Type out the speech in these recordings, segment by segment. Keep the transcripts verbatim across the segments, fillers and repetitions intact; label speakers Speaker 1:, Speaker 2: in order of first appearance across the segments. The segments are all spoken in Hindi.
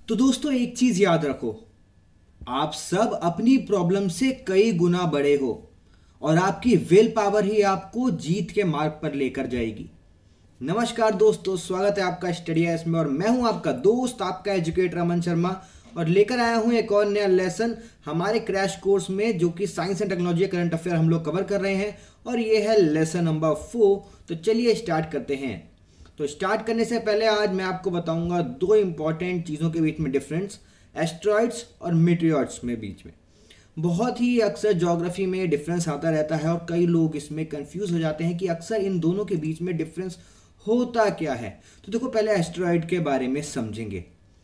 Speaker 1: तो दोस्तों एक चीज याद रखो, आप सब अपनी प्रॉब्लम से कई गुना बड़े हो और आपकी विल पावर ही आपको जीत के मार्ग पर लेकर जाएगी। नमस्कार दोस्तों, स्वागत है आपका स्टडी एस में और मैं हूं आपका दोस्त, आपका एजुकेटर अमन शर्मा, और लेकर आया हूं एक और नया लेसन हमारे क्रैश कोर्स में, जो कि science and technology current affair हम लोग कवर कर रहे हैं और ये है लेसन नंबर फोर। तो चलिए स्टार्ट करते हैं। तो स्टार्ट करने से पहले आज मैं आपको बताऊंगा दो इंपॉर्टेंट चीज़ों के बीच में डिफरेंस, एस्ट्रॉइड्स और मीटियोर्स में बीच में। बहुत ही अक्सर ज्योग्राफी में डिफरेंस आता रहता है और कई लोग इसमें कंफ्यूज हो जाते हैं कि अक्सर इन दोनों के बीच में डिफरेंस होता क्या है। तो देखो, पहले एस्ट्रॉइड के बारे में समझेंगे।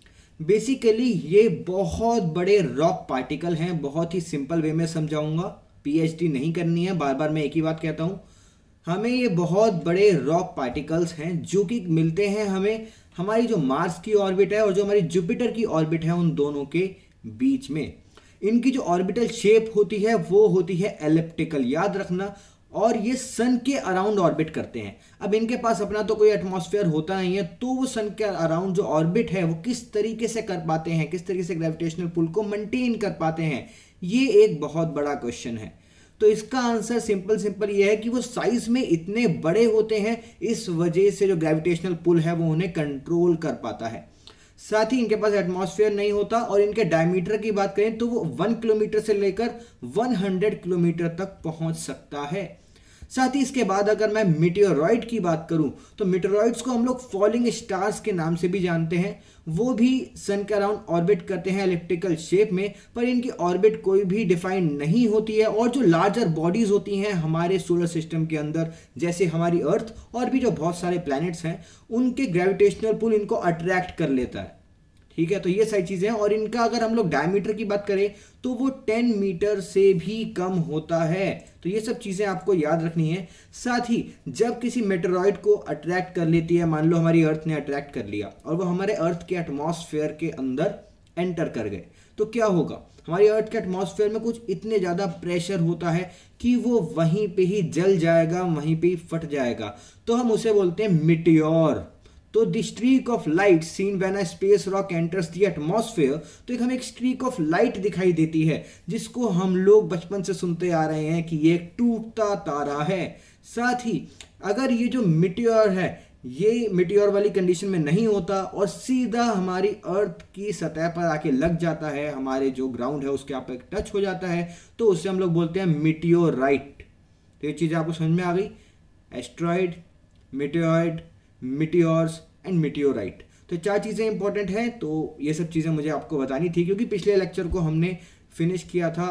Speaker 1: बेसिकली ये बहुत बड़े रॉक पार्टिकल हैं। बहुत ही सिंपल वे में समझाऊंगा, पीएचडी नहीं करनी है, बार बार मैं एक ही बात कहता हूँ। हमें ये बहुत बड़े रॉक पार्टिकल्स हैं जो कि मिलते हैं हमें हमारी जो मार्स की ऑर्बिट है और जो हमारी जुपिटर की ऑर्बिट है, उन दोनों के बीच में। इनकी जो ऑर्बिटल शेप होती है वो होती है एलिप्टिकल, याद रखना। और ये सन के अराउंड ऑर्बिट करते हैं। अब इनके पास अपना तो कोई एटमॉस्फेयर होता नहीं है, तो वो सन के अराउंड जो ऑर्बिट है वो किस तरीके से कर पाते हैं, किस तरीके से ग्रेविटेशनल पुल को मेंटेन कर पाते हैं, ये एक बहुत बड़ा क्वेश्चन है। तो इसका आंसर सिंपल सिंपल ये है कि वो साइज में इतने बड़े होते हैं, इस वजह से जो ग्रेविटेशनल पुल है वो उन्हें कंट्रोल कर पाता है। साथ ही इनके पास एटमॉस्फेयर नहीं होता और इनके डायमीटर की बात करें तो वो वन किलोमीटर से लेकर हंड्रेड किलोमीटर तक पहुंच सकता है। साथ ही इसके बाद अगर मैं मीटियोरॉइड की बात करूं तो मीटियोरॉइड्स को हम लोग फॉलिंग स्टार्स के नाम से भी जानते हैं। वो भी सन के अराउंड ऑर्बिट करते हैं एलिप्टिकल शेप में, पर इनकी ऑर्बिट कोई भी डिफाइन नहीं होती है। और जो लार्जर बॉडीज होती हैं हमारे सोलर सिस्टम के अंदर, जैसे हमारी अर्थ और भी जो बहुत सारे प्लैनेट्स हैं, उनके ग्रेविटेशनल पुल इनको अट्रैक्ट कर लेता है। ठीक है, तो ये सारी चीजें हैं। और इनका अगर हम लोग डायमीटर की बात करें तो वो टेन मीटर से भी कम होता है। तो ये सब चीजें आपको याद रखनी है। साथ ही जब किसी मेटेरॉइड को अट्रैक्ट कर लेती है, मान लो हमारी अर्थ ने अट्रैक्ट कर लिया और वो हमारे अर्थ के एटमॉस्फेयर के अंदर एंटर कर गए, तो क्या होगा? हमारी अर्थ के एटमॉस्फेयर में कुछ इतने ज्यादा प्रेशर होता है कि वो वहीं पे ही जल जाएगा, वहीं पे ही फट जाएगा। तो हम उसे बोलते हैं मिटियोर। तो the streak of light seen when a space rock enters the atmosphere, तो एक हमें एक स्ट्रीक ऑफ लाइट दिखाई देती है जिसको हम लोग बचपन से सुनते आ रहे हैं कि ये एक टूटता तारा है। साथ ही अगर ये जो मिटियोर है ये मिटियोर वाली कंडीशन में नहीं होता और सीधा हमारी अर्थ की सतह पर आके लग जाता है, हमारे जो ग्राउंड है उसके आप टच हो जाता है, तो उससे हम लोग बोलते हैं मिटियोराइट। तो ये चीज़ आपको समझ में आ गई, asteroid, meteoroid, meteors and meteorite. तो चार चीज़ें इंपॉर्टेंट हैं। तो ये सब चीज़ें मुझे आपको बतानी थी क्योंकि पिछले लेक्चर को हमने फिनिश किया था,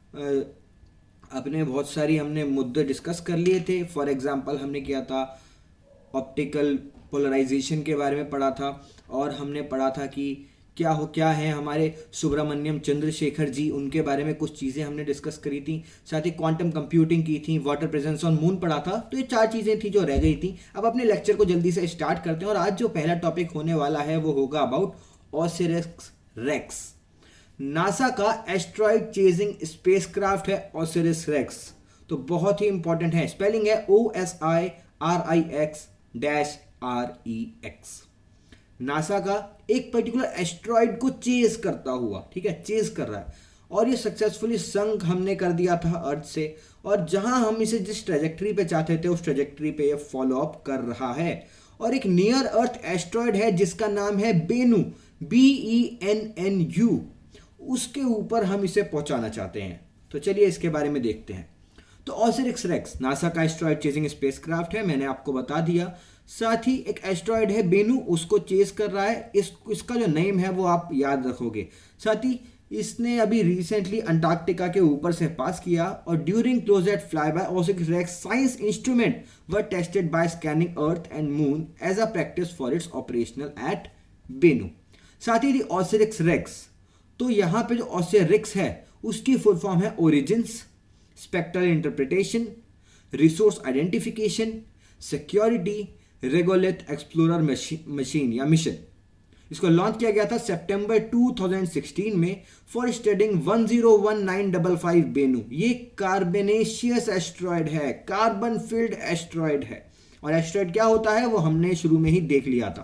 Speaker 1: अपने बहुत सारी हमने मुद्दे डिस्कस कर लिए थे। फॉर एग्जांपल हमने किया था ऑप्टिकल पोलराइजेशन के बारे में पढ़ा था, और हमने पढ़ा था कि क्या हो क्या है हमारे सुब्रमण्यम चंद्रशेखर जी, उनके बारे में कुछ चीज़ें हमने डिस्कस करी थी। साथ ही क्वांटम कंप्यूटिंग की थी, वाटर प्रेजेंस ऑन मून पढ़ा था। तो ये चार चीज़ें थी जो रह गई थी। अब अपने लेक्चर को जल्दी से स्टार्ट करते हैं और आज जो पहला टॉपिक होने वाला है वो होगा अबाउट ओसिरिस रेक्स। नासा का एस्ट्रॉइड चेजिंग स्पेसक्राफ्ट है ओसिरिस रेक्स। तो बहुत ही इंपॉर्टेंट है। स्पेलिंग है O S I R I X dash R E X. NASA का एक पर्टिकुलर एस्ट्रॉइड को चेज करता हुआ, ठीक है, चेज कर रहा है, और ये सक्सेसफुली संक हमने कर दिया था अर्थ से, और जहां हम इसे जिस ट्रेजेक्ट्री पे चाहते थे उस ट्रेजेक्ट्री पे ये फॉलो अप कर रहा है। और एक नियर अर्थ एस्ट्रॉइड है जिसका नाम है Bennu, B E N N U, उसके ऊपर हम इसे पहुंचाना चाहते हैं। तो चलिए इसके बारे में देखते हैं। तो ओसिरिस रेक्स नासा का एस्ट्रॉइड चेजिंग स्पेसक्राफ्ट है, मैंने आपको बता दिया। साथ ही एक एस्ट्रॉइड है बेनू, उसको चेज कर रहा है। इस इसका जो नेम है वो आप याद रखोगे। साथ ही इसने अभी रिसेंटली अंटार्कटिका के ऊपर से पास किया, और during close at fly by Osiris Rex science instrument were tested by scanning Earth and moon as a practice for its operational at Bennu. साथ ही ओसिरिस रेक्स, तो यहाँ पे जो ओसिरिस है उसकी फुल फॉर्म है origins, spectral interpretation, resource identification, security, regolith explorer machine या मिशन। इसको लॉन्च किया गया था सितंबर टू थाउजेंड सिक्सटीन में for studying one zero one nine five five Bennu. ये कार्बनेशियस एस्ट्रॉयड है, कार्बन फील्ड एस्ट्रॉयड है। और एस्ट्रॉयड क्या होता है वो हमने शुरू में ही देख लिया था।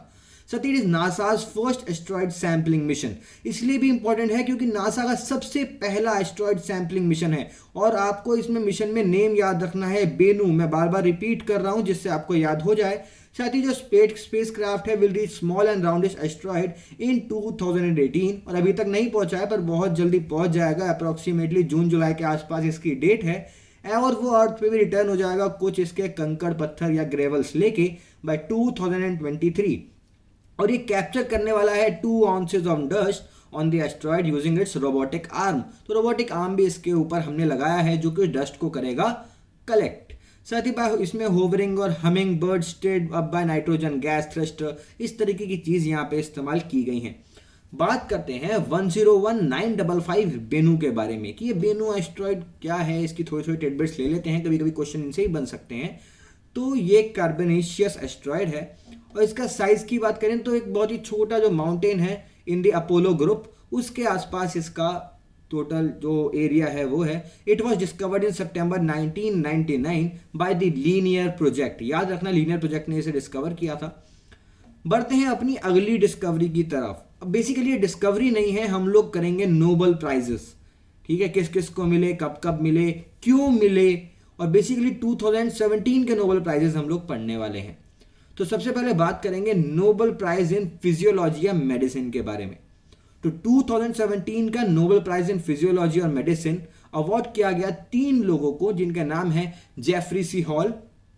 Speaker 1: साथ ही it is NASA's first asteroid sampling mission. इसलिए भी इंपॉर्टेंट है क्योंकि नासा का सबसे पहला एस्ट्रॉइड सैम्पलिंग मिशन है। और आपको इसमें मिशन में नेम याद रखना है बेनू, मैं बार बार रिपीट कर रहा हूं जिससे आपको याद हो जाए। साथ ही जो स्पेस स्पेस क्राफ्ट है will reach small and roundish asteroid in two thousand eighteen, और अभी तक नहीं पहुंचा है पर बहुत जल्दी पहुंच जाएगा। अप्रोक्सीमेटली जून जुलाई के आसपास इसकी डेट है, और वो अर्थ पे भी रिटर्न हो जाएगा कुछ इसके कंकड़ पत्थर या ग्रेवल्स लेके by two thousand twenty three. और ये कैप्चर करने वाला है two ounces of dust on the asteroid using its robotic arm. तो रोबोटिक आर्म भी इसके ऊपर हमने लगाया है जो कि डस्ट को करेगा कलेक्ट। साथ ही इसमें होवरिंग और humming bird stayed up by nitrogen gas thruster, इस तरीके की चीज यहाँ पे इस्तेमाल की गई हैं। बात करते हैं one zero one nine five five Bennu के बारे में कि ये बेनू एस्ट्रॉइड क्या है, इसकी थोड़ी थोड़ी टिडबिट्स ले लेते हैं, कभी कभी क्वेश्चन इनसे ही बन सकते हैं। तो ये कार्बोनेशियस एस्ट्रॉइड है और इसका साइज की बात करें तो एक बहुत ही छोटा जो माउंटेन है इन द अपोलो ग्रुप, उसके आसपास इसका टोटल जो एरिया है वो है। It was discovered in September nineteen ninety nine by the LINEAR project. याद रखना लीनियर प्रोजेक्ट ने इसे डिस्कवर किया था। बढ़ते हैं अपनी अगली डिस्कवरी की तरफ। अब बेसिकली ये डिस्कवरी नहीं है, हम लोग करेंगे नोबेल प्राइजेस, ठीक है, किस किस को मिले, कब कब मिले, क्यों मिले, और बेसिकली टू थाउजेंड सेवेंटीन के नोबेल प्राइजेस हम लोग पढ़ने वाले हैं। तो सबसे पहले बात करेंगे नोबेल प्राइज इन फिजियोलॉजी या मेडिसिन के बारे में। तो टू थाउजेंड सेवेंटीन का नोबेल प्राइज इन फिजियोलॉजी और मेडिसिन अवार्ड किया गया तीन लोगों को जिनके नाम है Jeffrey C Hall,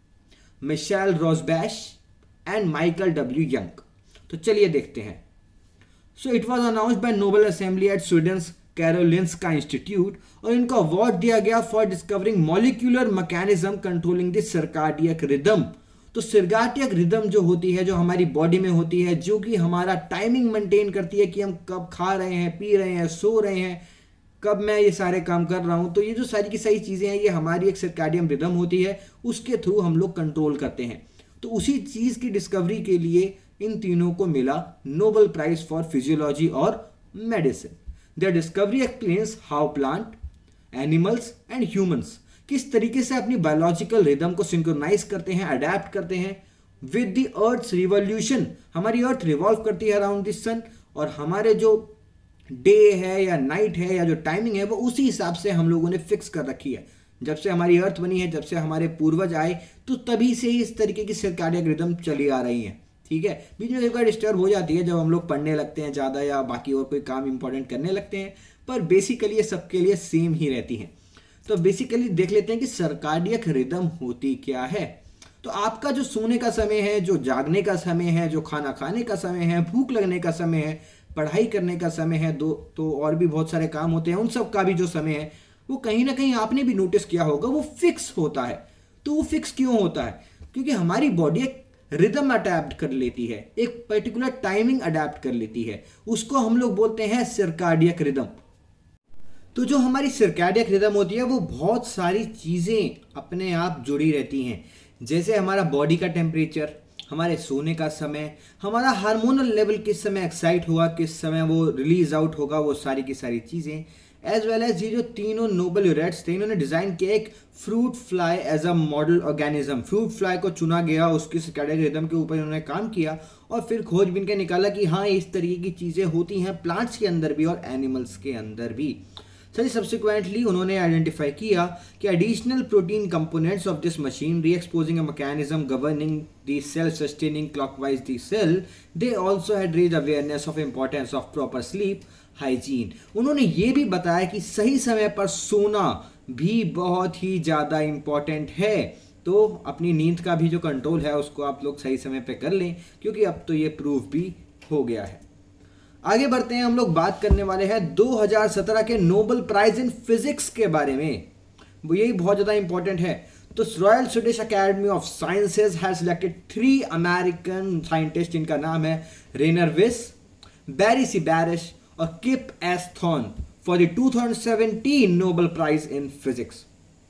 Speaker 1: Michael Rosbash and Michael W Young. तो चलिए देखते हैं। So it was announced by Nobel assembly at Sweden's Karolinska Institute, और इनको अवार्ड दिया गया for discovering molecular mechanism controlling the circadian rhythm. तो सर्काडियक रिदम जो होती है, जो हमारी बॉडी में होती है, जो कि हमारा टाइमिंग मेंटेन करती है कि हम कब खा रहे हैं, पी रहे हैं, सो रहे हैं, कब मैं ये सारे काम कर रहा हूं। तो ये जो सारी की सारी चीजें हैं ये हमारी एक सर्काडियन रिदम होती है, उसके थ्रू हम लोग कंट्रोल करते हैं। तो उसी चीज की डिस्कवरी के लिए इन तीनों को मिला नोबेल प्राइज फॉर फिजियोलॉजी और medicine. Their discovery explains how plant, animals and humans किस तरीके से अपनी बायोलॉजिकल रिदम को सिंक्रोनाइज करते हैं, अडेप्ट करते हैं विद द अर्थ्स रिवॉल्यूशन। हमारी अर्थ रिवॉल्व करती है अराउंड द सन, और हमारे जो डे है या नाइट है या जो टाइमिंग है वो उसी हिसाब से हम लोगों ने फिक्स कर रखी है। जब से हमारी अर्थ बनी है, जब से हमारे पूर्वज आए, तो तभी से ही इस तरीके की सर्काडियक रिदम चली आ रही है, ठीक है। बीच में एक बार डिस्टर्ब हो जाती है जब हम लोग पढ़ने लगते हैं ज़्यादा या बाकी और कोई काम इंपॉर्टेंट करने लगते हैं, पर बेसिकली ये सबके लिए सेम ही रहती है। तो बेसिकली देख लेते हैं कि सर्काडियक रिदम होती क्या है। तो आपका जो सोने का समय है, जो जागने का समय है, जो खाना खाने का समय है, भूख लगने का समय है, पढ़ाई करने का समय है, दो तो और भी बहुत सारे काम होते हैं, उन सब का भी जो समय है वो कहीं ना कहीं आपने भी नोटिस किया होगा वो फिक्स होता है। तो वो फिक्स क्यों होता है? क्योंकि हमारी बॉडी एक रिदम अडेप्ट कर लेती है, एक पर्टिकुलर टाइमिंग अडेप्ट कर लेती है, उसको हम लोग बोलते हैं सर्काडियक रिदम। तो जो हमारी सर्काडियक रिदम होती है वो बहुत सारी चीज़ें अपने आप जुड़ी रहती हैं, जैसे हमारा बॉडी का टेम्परेचर, हमारे सोने का समय, हमारा हार्मोनल लेवल किस समय एक्साइट हुआ, किस समय वो रिलीज आउट होगा, वो सारी की सारी चीज़ें, एज वेल एज ये जो तीनों नोबेल लॉरेट्स थे इन्होंने डिज़ाइन किया एक fruit fly as a model organism. Fruit fly को चुना गया, उसकी सर्काडियक रिदम के ऊपर इन्होंने काम किया और फिर खोजबीन के निकाला कि हाँ इस तरीके की चीज़ें होती हैं प्लांट्स के अंदर भी और एनिमल्स के अंदर भी। सर सब्सिक्वेंटली उन्होंने आइडेंटिफाई किया कि additional protein components of this machinery exposing a mechanism governing the cell sustaining clockwise the cell, they also had raised awareness of importance of proper sleep hygiene. उन्होंने ये भी बताया कि सही समय पर सोना भी बहुत ही ज़्यादा इम्पॉर्टेंट है। तो अपनी नींद का भी जो कंट्रोल है उसको आप लोग सही समय पे कर लें, क्योंकि अब तो ये प्रूफ भी हो गया है। आगे बढ़ते हैं, हम लोग बात करने वाले हैं दो हज़ार सत्रह के नोबेल प्राइज इन फिजिक्स के बारे में। वो यही बहुत ज़्यादा इंपॉर्टेंट है। तो Royal Swedish Academy of Sciences has selected three American scientist, जिनका नाम है Rainer Weiss, Barry C Barish और Kip S Thorne for the two thousand seventeen Nobel prize in physics.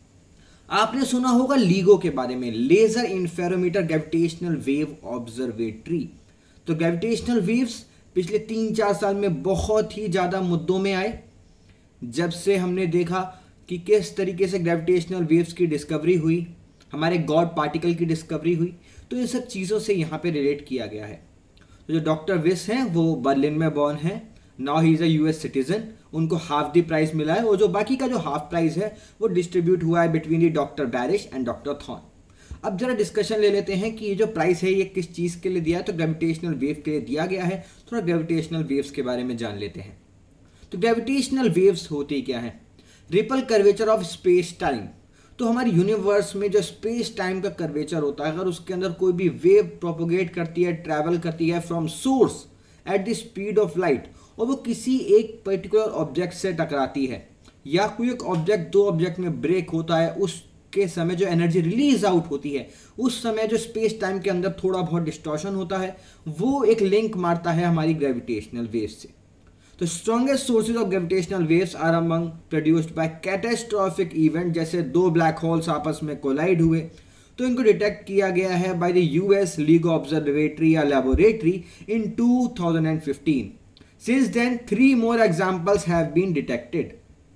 Speaker 1: आपने सुना होगा लीगो के बारे में, laser interferometer gravitational wave observatory. तो ग्रेविटेशनल वेव्स पिछले तीन चार साल में बहुत ही ज़्यादा मुद्दों में आए, जब से हमने देखा कि किस तरीके से ग्रेविटेशनल वेव्स की डिस्कवरी हुई, हमारे गॉड पार्टिकल की डिस्कवरी हुई। तो इन सब चीज़ों से यहाँ पे रिलेट किया गया है। जो डॉक्टर विस हैं वो बर्लिन में बॉर्न है, now he is a US citizen, उनको हाफ द प्राइस मिला है और जो बाकी का जो हाफ प्राइस है वो डिस्ट्रीब्यूट हुआ है between the doctor Barish and doctor Thorne. अब जरा डिस्कशन ले लेते हैं कि ये जो प्राइस है ये किस चीज़ के लिए दिया है। तो ग्रेविटेशनल वेव के लिए दिया गया है। थोड़ा ग्रेविटेशनल वेव्स के बारे में जान लेते हैं। तो ग्रेविटेशनल वेव्स होती क्या है? Ripple curvature of space time. तो हमारे यूनिवर्स में जो स्पेस टाइम का कर्वेचर होता है, अगर उसके अंदर कोई भी वेव प्रोपोगेट करती है, ट्रैवल करती है from source at the speed of light और वो किसी एक पर्टिकुलर ऑब्जेक्ट से टकराती है या कोई एक ऑब्जेक्ट दो ऑब्जेक्ट में ब्रेक होता है, उसके समय जो एनर्जी रिलीज आउट होती है उस समय जो स्पेस टाइम के अंदर थोड़ा बहुत डिस्टॉर्शन होता है, वो एक लिंक मारता है हमारी ग्रेविटेशनल वेव्स से। तो strongest sources of gravitational waves are among produced by catastrophic event, जैसे दो ब्लैक होल्स आपस में कोलाइड हुए तो इनको डिटेक्ट किया गया है by the US LIGO observatory या laboratory in two thousand fifteen. Since then three more examples have been detected.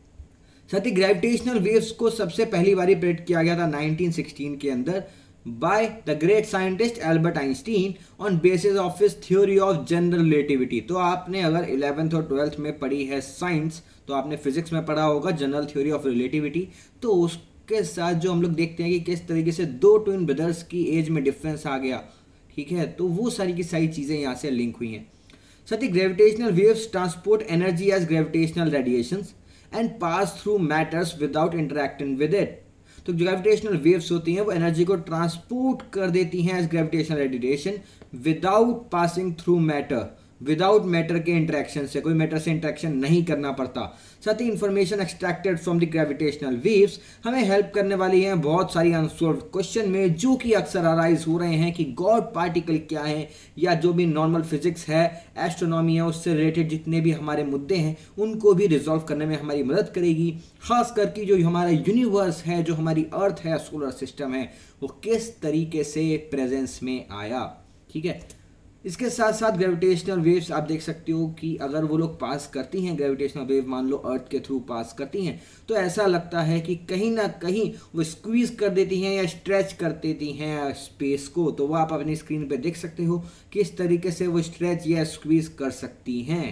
Speaker 1: साथ ही ग्रेविटेशनल वेव्स को सबसे पहली बार प्रेडिक्ट किया गया था नाइनटीन सिक्सटीन के अंदर by the great scientist Albert Einstein on basis of his theory of general relativity। तो आपने अगर इलेवेंथ और ट्वेल्थ में पढ़ी है साइंस तो आपने फिजिक्स में पढ़ा होगा जनरल थ्योरी ऑफ रिलेटिविटी। तो उसके साथ जो हम लोग देखते हैं कि किस तरीके से दो ट्विन ब्रदर्स की एज में डिफरेंस आ गया, ठीक है, तो वो सारी की सारी चीज़ें यहाँ से लिंक हुई हैं। साथ ही gravitational waves transport energy as gravitational radiations and pass through matters without interacting with it. तो जो ग्रेविटेशनल वेव्स होती हैं वो एनर्जी को ट्रांसपोर्ट कर देती हैं as gravitational radiation without passing through matter, without matter के इंटरेक्शन से, कोई मैटर से इंटरेक्शन नहीं करना पड़ता। साथ ही information extracted from the gravitational waves हमें हेल्प करने वाली हैं बहुत सारी अनसॉल्व्ड क्वेश्चन में जो कि अक्सर अराइज हो रहे हैं कि गॉड पार्टिकल क्या है या जो भी नॉर्मल फिजिक्स है, एस्ट्रोनॉमी है, उससे रिलेटेड जितने भी हमारे मुद्दे हैं उनको भी रिजॉल्व करने में हमारी मदद करेगी। खास करके जो हमारा यूनिवर्स है, जो हमारी अर्थ है, सोलर सिस्टम है, वो किस तरीके से प्रेजेंस में आया, ठीक है। इसके साथ साथ ग्रेविटेशनल वेव्स आप देख सकते हो कि अगर वो लोग पास करती हैं, ग्रेविटेशनल वेव मान लो अर्थ के थ्रू पास करती हैं, तो ऐसा लगता है कि कहीं ना कहीं वो स्क्वीज कर देती हैं या स्ट्रेच कर देती हैं स्पेस को। तो वो आप अपनी स्क्रीन पे देख सकते हो किस तरीके से वो स्ट्रेच या स्क्वीज कर सकती हैं।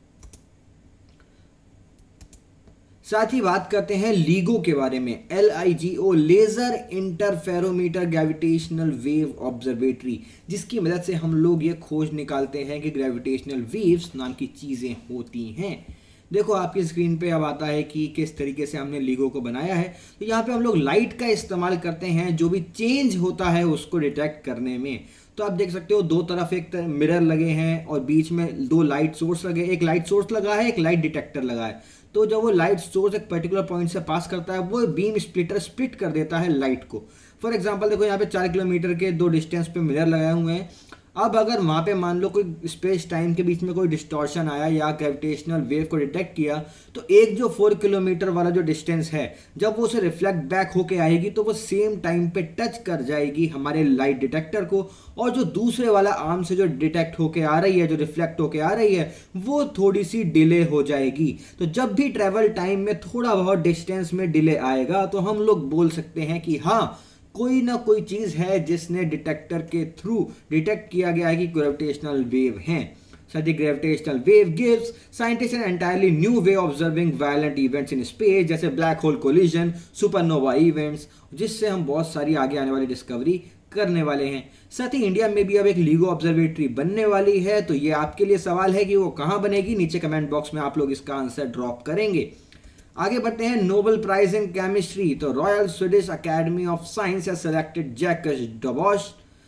Speaker 1: साथ ही बात करते हैं लीगो के बारे में, L I G O, laser interferometer gravitational wave observatory, जिसकी मदद से हम लोग ये खोज निकालते हैं कि ग्रेविटेशनल वेव्स नाम की चीज़ें होती हैं। देखो आपकी स्क्रीन पे अब आता है कि किस तरीके से हमने लीगो को बनाया है। तो यहाँ पे हम लोग लाइट का इस्तेमाल करते हैं जो भी चेंज होता है उसको डिटेक्ट करने में। तो आप देख सकते हो दो तरफ एक मिरर लगे हैं और बीच में दो लाइट सोर्स लगे, एक लाइट सोर्स लगा है, एक लाइट डिटेक्टर लगा है। तो जब वो लाइट सोर्स एक पर्टिकुलर पॉइंट से पास करता है वो बीम स्प्लिटर स्प्लिट कर देता है लाइट को। फॉर एग्जांपल देखो यहाँ पे चार किलोमीटर के दो डिस्टेंस पे मिरर लगाए हुए हैं। अब अगर वहाँ पे मान लो कोई स्पेस टाइम के बीच में कोई डिस्टॉर्शन आया या ग्रेविटेशनल वेव को डिटेक्ट किया, तो एक जो फोर किलोमीटर वाला जो डिस्टेंस है जब वो उसे रिफ्लेक्ट बैक होके आएगी तो वो सेम टाइम पे टच कर जाएगी हमारे लाइट डिटेक्टर को, और जो दूसरे वाला आर्म से जो डिटेक्ट होके आ रही है, जो रिफ्लेक्ट होके आ रही है, वो थोड़ी सी डिले हो जाएगी। तो जब भी ट्रेवल टाइम में थोड़ा बहुत डिस्टेंस में डिले आएगा तो हम लोग बोल सकते हैं कि हाँ कोई ना कोई चीज है जिसने डिटेक्टर के थ्रू डिटेक्ट किया गया है कि ग्रेविटेशनल वेव हैं। Such gravitational wave gives scientist an entirely new way observing violent events in space, जैसे black hole collision, supernova events, जिससे हम बहुत सारी आगे आने वाली डिस्कवरी करने वाले हैं। साथ ही इंडिया में भी अब एक लीगो ऑब्जर्वेटरी बनने वाली है। तो ये आपके लिए सवाल है कि वो कहाँ बनेगी, नीचे कमेंट बॉक्स में आप लोग इसका आंसर ड्रॉप करेंगे। आगे बढ़ते हैं नोबेल प्राइज इन केमिस्ट्री। तो Royal Swedish Academy of Science has selected Jacques Dubochet,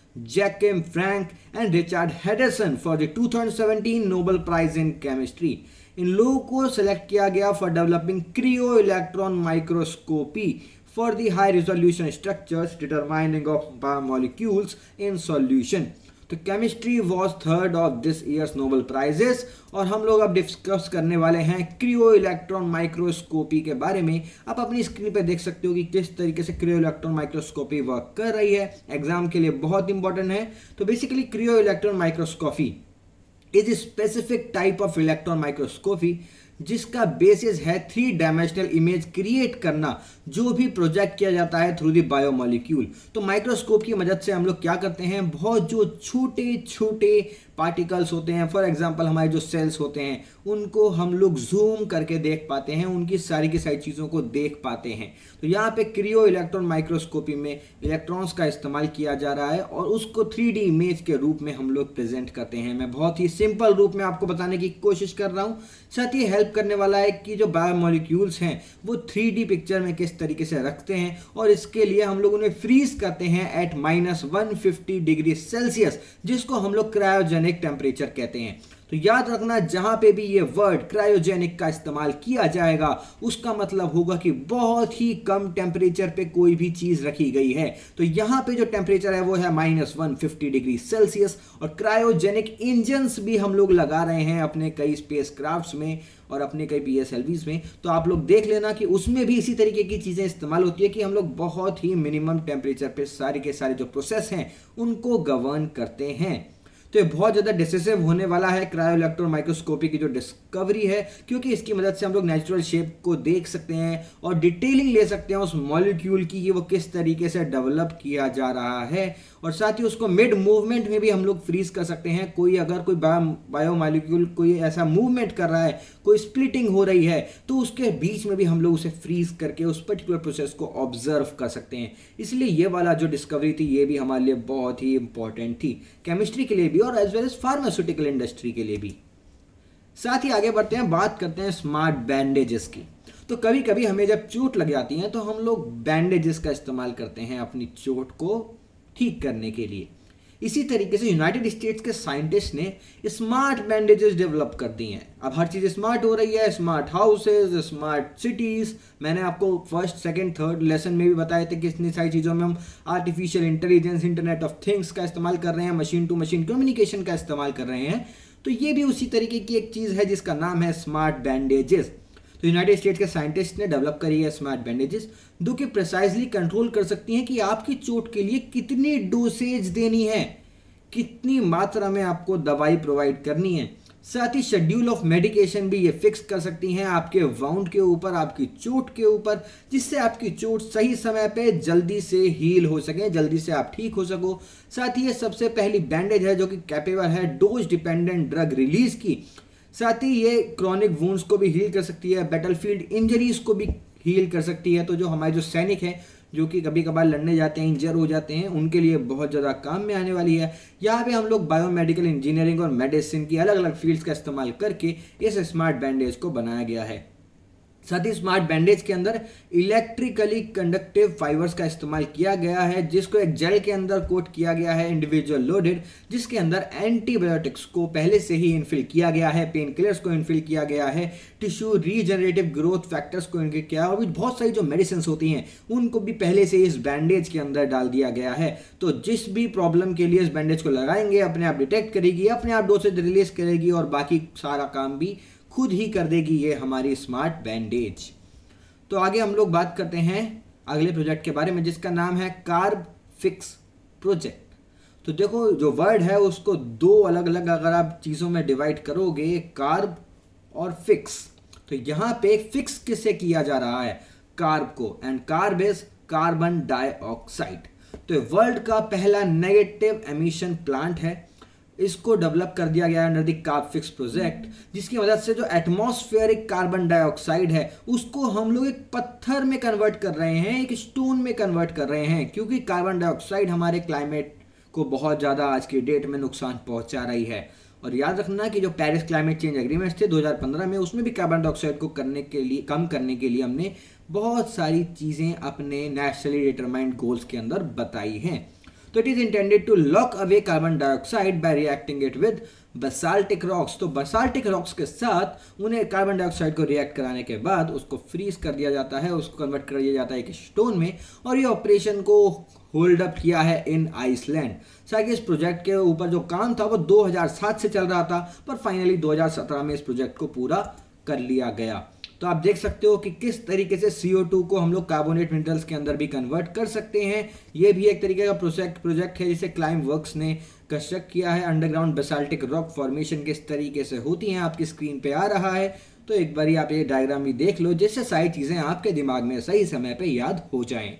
Speaker 1: Joachim Frank and Richard Henderson for the two thousand seventeen Nobel prize in chemistry. इन लोगों को सेलेक्ट किया गया for developing cryo electron microscopy for the high resolution structures determining of biomolecules in solution. तो chemistry was third of this year's Nobel prizes, और हम लोग अब डिस्कस करने वाले हैं क्रियो इलेक्ट्रॉन माइक्रोस्कोपी के बारे में। आप अपनी स्क्रीन पे देख सकते हो कि किस तरीके से क्रियो इलेक्ट्रॉन माइक्रोस्कोपी वर्क कर रही है, एग्जाम के लिए बहुत इंपॉर्टेंट है। तो basically cryo electron microscopy is a specific type of electron microscopy जिसका बेसिस है थ्री डायमेंशनल इमेज क्रिएट करना, जो भी प्रोजेक्ट किया जाता है थ्रू द बायोमोलिक्यूल। तो माइक्रोस्कोप की मदद से हम लोग क्या करते हैं, बहुत जो छोटे छोटे पार्टिकल्स होते हैं, फॉर एग्जांपल हमारे जो सेल्स होते हैं, उनको हम लोग जूम करके देख पाते हैं, उनकी सारी की सारी चीज़ों को देख पाते हैं। तो यहाँ पे क्रियो इलेक्ट्रॉन माइक्रोस्कोपी में इलेक्ट्रॉन्स का इस्तेमाल किया जा रहा है और उसको थ्री डी इमेज के रूप में हम लोग प्रेजेंट करते हैं। मैं बहुत ही सिंपल रूप में आपको बताने की कोशिश कर रहा हूँ, साथ ही हेल्प करने वाला है कि जो बायोमोलिक्यूल्स हैं वो थ्री डी पिक्चर में किस तरीके से रखते हैं, और इसके लिए हम लोग उन्हें फ्रीज करते हैं at minus one fifty degree Celsius, जिसको हम लोग क्रायोजेनिक टेम्परेचर कहते हैं। तो याद रखना, जहां पे भी ये वर्ड क्रायोजेनिक का इस्तेमाल किया जाएगा उसका मतलब होगा कि बहुत ही कम टेम्परेचर पे कोई भी चीज रखी गई है। तो यहां पे जो टेम्परेचर है वो है minus one fifty degree Celsius, और क्रायोजेनिक इंजन्स भी हम लोग लगा रहे हैं अपने कई स्पेस क्राफ्ट्स में और अपने कई पी एस एल वीज़ में। तो आप लोग देख लेना कि उसमें भी इसी तरीके की चीज़ें इस्तेमाल होती है कि हम लोग बहुत ही मिनिमम टेम्परेचर पे सारे के सारे जो प्रोसेस हैं उनको गवर्न करते हैं। तो ये बहुत ज़्यादा डिसिसिव होने वाला है क्रायो इलेक्ट्रॉन माइक्रोस्कोपी की जो डिस्कवरी है, क्योंकि इसकी मदद से हम लोग नेचुरल शेप को देख सकते हैं और डिटेलिंग ले सकते हैं उस मॉलिक्यूल की कि वो किस तरीके से डेवलप किया जा रहा है, और साथ ही उसको मिड मूवमेंट में भी हम लोग फ्रीज कर सकते हैं। कोई अगर कोई बायो मॉलिक्यूल कोई ऐसा मूवमेंट कर रहा है, कोई स्प्लिटिंग हो रही है, तो उसके बीच में भी हम लोग उसे फ्रीज करके उस पर्टिकुलर प्रोसेस को ऑब्जर्व कर सकते हैं। इसलिए ये वाला जो डिस्कवरी थी ये भी हमारे लिए बहुत ही इंपॉर्टेंट थी, केमिस्ट्री के लिए भी और as well as pharmaceutical industry के लिए भी। साथ ही आगे बढ़ते हैं, बात करते हैं स्मार्ट बैंडेजेस की। तो कभी कभी हमें जब चोट लग जाती है तो हम लोग बैंडेजेस का इस्तेमाल करते हैं अपनी चोट को ठीक करने के लिए। इसी तरीके से यूनाइटेड स्टेट्स के साइंटिस्ट ने स्मार्ट बैंडेजेस डेवलप कर दी हैं। अब हर चीज़ स्मार्ट हो रही है, स्मार्ट हाउसेज, स्मार्ट सिटीज़। मैंने आपको फर्स्ट सेकंड थर्ड लेसन में भी बताए थे कि इतनी सारी चीज़ों में हम artificial intelligence, internet of things का इस्तेमाल कर रहे हैं, मशीन टू मशीन कम्युनिकेशन का इस्तेमाल कर रहे हैं। तो ये भी उसी तरीके की एक चीज़ है जिसका नाम है स्मार्ट बैंडेजेस। तो यूनाइटेड स्टेट्स के साइंटिस्ट ने डेवलप करी है स्मार्ट बैंडेजेस, जो कि प्रिसाइजली कंट्रोल कर सकती हैं कि आपकी चोट के लिए कितनी डोसेज देनी है, कितनी मात्रा में आपको दवाई प्रोवाइड करनी है। साथ ही शेड्यूल ऑफ मेडिकेशन भी ये फिक्स कर सकती हैं आपके वाउंड के ऊपर, आपकी चोट के ऊपर, जिससे आपकी चोट सही समय पे जल्दी से हील हो सके, जल्दी से आप ठीक हो सको। साथ ही ये सबसे पहली बैंडेज है जो कि कैपेबल है डोज डिपेंडेंट ड्रग रिलीज की। साथ ही ये क्रॉनिक वुंड्स को भी हील कर सकती है, बैटलफील्ड इंजरीज को भी हील कर सकती है। तो जो हमारे जो सैनिक हैं जो कि कभी कभार लड़ने जाते हैं, इंजर हो जाते हैं, उनके लिए बहुत ज़्यादा काम में आने वाली है। यहाँ पे हम लोग बायोमेडिकल इंजीनियरिंग और मेडिसिन की अलग अलग फील्ड्स का इस्तेमाल करके इस स्मार्ट बैंडेज को बनाया गया है। साथ ही स्मार्ट बैंडेज के अंदर इलेक्ट्रिकली कंडक्टिव फाइबर्स का इस्तेमाल किया गया है, जिसको एक जेल के अंदर कोट किया गया है इंडिविजुअल लोडेड, जिसके अंदर एंटीबायोटिक्स को पहले से ही इनफिल किया गया है, पेन किलर्स को इनफिल किया गया है, टिश्यू रीजनरेटिव ग्रोथ फैक्टर्स को इनफिल किया है, और भी बहुत सारी जो मेडिसिन होती हैं उनको भी पहले से इस बैंडेज के अंदर डाल दिया गया है। तो जिस भी प्रॉब्लम के लिए इस बैंडेज को लगाएंगे अपने आप डिटेक्ट करेगी, अपने आप डोसेज रिलीज करेगी और बाकी सारा काम भी खुद ही कर देगी ये हमारी स्मार्ट बैंडेज। तो आगे हम लोग बात करते हैं अगले प्रोजेक्ट के बारे में, जिसका नाम है कार्ब फिक्स प्रोजेक्ट। तो देखो, जो वर्ड है उसको दो अलग अलग अगर आप चीज़ों में डिवाइड करोगे, कार्ब और फिक्स। तो यहाँ पे फिक्स किससे किया जा रहा है, कार्ब को, and carb is carbon dioxide. तो वर्ल्ड का पहला नेगेटिव एमिशन प्लांट है, इसको डेवलप कर दिया गया है under the Carbfix project, जिसकी मदद से जो एटमॉस्फेरिक कार्बन डाइऑक्साइड है उसको हम लोग एक पत्थर में कन्वर्ट कर रहे हैं, एक स्टोन में कन्वर्ट कर रहे हैं, क्योंकि कार्बन डाइऑक्साइड हमारे क्लाइमेट को बहुत ज़्यादा आज की डेट में नुकसान पहुंचा रही है। और याद रखना कि जो पेरिस क्लाइमेट चेंज एग्रीमेंट्स थे दो हज़ार पंद्रह में, उसमें भी कार्बन डाइऑक्साइड को करने के लिए कम करने के लिए हमने बहुत सारी चीज़ें अपने नेशनली डिटरमाइंड गोल्स के अंदर बताई हैं। तो it is intended to lock away carbon dioxide by reacting it with basaltic rocks. तो बसाल्टिक रॉक्स के साथ उन्हें कार्बन डाइऑक्साइड को रिएक्ट कराने के बाद उसको फ्रीज कर दिया जाता है, उसको कन्वर्ट कर दिया जाता है एक स्टोन में, और ये ऑपरेशन को होल्ड अप किया है इन आइसलैंड। साथ इस प्रोजेक्ट के ऊपर जो काम था वो दो हज़ार सात से चल रहा था, पर फाइनली दो हज़ार सत्रह में इस प्रोजेक्ट को पूरा कर लिया गया। तो आप देख सकते हो कि किस तरीके से सी ओ टू को हम लोग कार्बोनेट मिनरल्स के अंदर भी कन्वर्ट कर सकते हैं। ये भी एक तरीके का प्रोजेक्ट प्रोजेक्ट है जिसे क्लाइम वर्क्स ने कंस्ट्रक्ट किया है। अंडरग्राउंड बेसाल्टिक रॉक फॉर्मेशन किस तरीके से होती हैं आपकी स्क्रीन पे आ रहा है, तो एक बारी आप ये डायग्राम भी देख लो जिससे सारी चीज़ें आपके दिमाग में सही समय पे याद हो जाएं।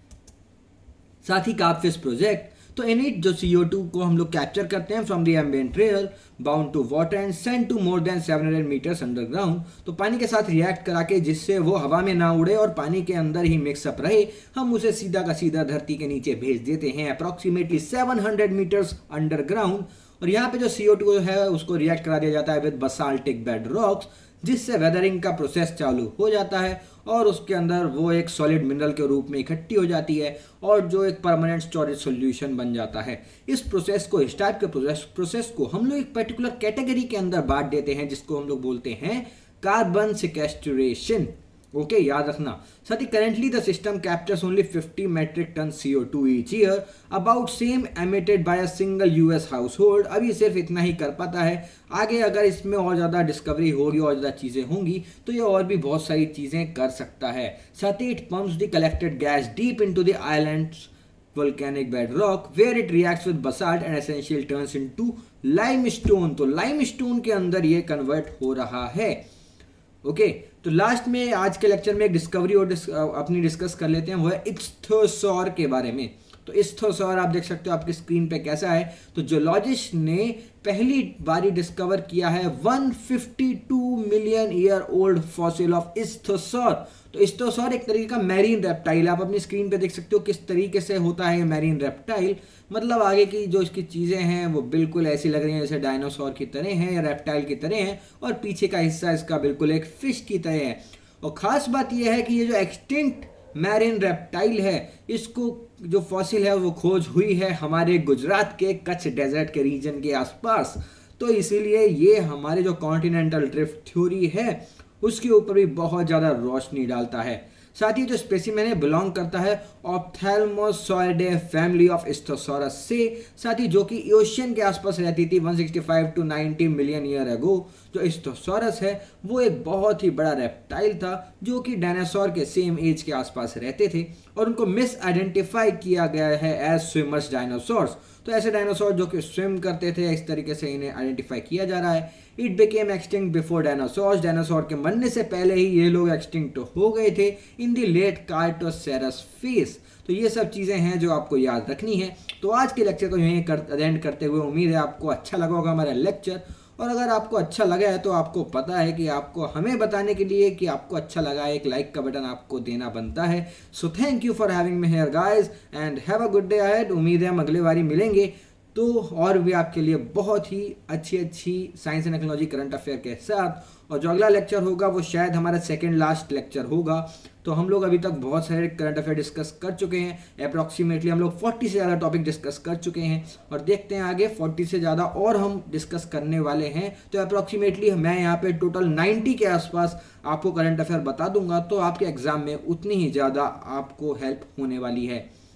Speaker 1: साथ ही कार्बफिश प्रोजेक्ट, तो इन इट जो सी ओ टू को हम लोग कैप्चर करते हैं from the ambient air bound to water and send to more than seven hundred metres underground, तो पानी के साथ रिएक्ट करा के जिससे वो हवा में ना उड़े और पानी के अंदर ही मिक्सअप रहे, हम उसे सीधा का सीधा धरती के नीचे भेज देते हैं approximately seven hundred metres underground. और यहाँ पे जो सी ओ टू है उसको रिएक्ट करा दिया जाता है विद बसाल्टिक बेड रॉक्स, जिससे वेदरिंग का प्रोसेस चालू हो जाता है और उसके अंदर वो एक सॉलिड मिनरल के रूप में इकट्ठी हो जाती है और जो एक परमानेंट स्टोरेज सॉल्यूशन बन जाता है। इस प्रोसेस को इस टाइप के प्रोसेस प्रोसेस को हम लोग एक पर्टिकुलर कैटेगरी के अंदर बांट देते हैं जिसको हम लोग बोलते हैं कार्बन सिक्वेस्ट्रेशन। ओके okay, याद रखना। साथ ही currently the system captures only fifty metric ton C O two each year, about same emitted by a single US household. अभी सिर्फ इतना ही कर पाता है, आगे अगर इसमें और ज़्यादा डिस्कवरी होगी और ज़्यादा चीज़ें होंगी तो ये और भी बहुत सारी चीज़ें कर सकता है। साथ ही it pumps the collected gas deep into the island's volcanic bedrock where it reacts with basalt and essentially turns into limestone। तो limestone के अंदर ये कन्वर्ट हो रहा है। ओके okay, तो लास्ट में आज के लेक्चर में एक डिस्कवरी और डिस, अपनी डिस्कस कर लेते हैं, वो है इस्थ्योसॉर के बारे में। तो इस्थ्योसॉर आप देख सकते हो आपकी स्क्रीन पे कैसा है। तो जियोलॉजिस्ट ने पहली बारी डिस्कवर किया है one fifty two million year old fossil of ichthyosaur. तो इस्थ्योसॉर एक तरीके का मैरीन रेप्टाइल, आप अपनी स्क्रीन पे देख सकते हो किस तरीके से होता है मैरीन रेप्टाइल। मतलब आगे की जो इसकी चीज़ें हैं वो बिल्कुल ऐसी लग रही हैं जैसे डायनासोर की तरह हैं या रेप्टाइल की तरह हैं, और पीछे का हिस्सा इसका बिल्कुल एक फिश की तरह है। और ख़ास बात यह है कि ये जो एक्सटिंक्ट मैरीन रेप्टाइल है इसको जो फॉसिल है वो खोज हुई है हमारे गुजरात के कच्छ डेजर्ट के रीजन के आसपास। तो इसीलिए ये हमारे जो कॉन्टिनेंटल ड्रिफ्ट थ्योरी है उसके ऊपर भी बहुत ज़्यादा रोशनी डालता है। साथ ही जो स्पेसिमेन है बिलोंग करता है ऑप्थेल्मोसॉइडे फैमिली ऑफ इस्थ्योसॉरस से, साथ ही जो कि ओशियन के आसपास रहती थी one sixty five to ninety million year ago. जो इस्थ्योसॉरस है वो एक बहुत ही बड़ा रेप्टाइल था जो कि डायनासोर के सेम एज के आसपास रहते थे और उनको मिस आइडेंटिफाई किया गया है एज स्विमर्स डायनासोर्स। तो ऐसे डायनासोर जो कि स्विम करते थे इस तरीके से इन्हें आइडेंटिफाई किया जा रहा है। It became extinct before dinosaurs, dinosaur के मरने से पहले ही ये लोग एक्सटिंक्ट हो गए थे इन दी लेट कार्टोसेरस फेज। तो ये सब चीज़ें हैं जो आपको याद रखनी है। तो आज के लेक्चर को यहीं कर एंड करते हुए उम्मीद है आपको अच्छा लगा होगा हमारा लेक्चर, और अगर आपको अच्छा लगा है तो आपको पता है कि आपको हमें बताने के लिए कि आपको अच्छा लगा है एक लाइक का बटन आपको देना बनता है। So thank you for having me here guys and have a good day ahead. उम्मीद है हम अगले बारी मिलेंगे तो और भी आपके लिए बहुत ही अच्छी अच्छी science and technology current affair के साथ, और जो अगला लेक्चर होगा वो शायद हमारा सेकंड लास्ट लेक्चर होगा। तो हम लोग अभी तक बहुत सारे करंट अफेयर डिस्कस कर चुके हैं, अप्रॉक्सीमेटली हम लोग चालीस से ज़्यादा टॉपिक डिस्कस कर चुके हैं और देखते हैं आगे चालीस से ज़्यादा और हम डिस्कस करने वाले हैं। तो अप्रॉक्सीमेटली मैं यहाँ पे टोटल नब्बे के आसपास आपको करंट अफेयर बता दूंगा, तो आपके एग्जाम में उतनी ही ज़्यादा आपको हेल्प होने वाली है।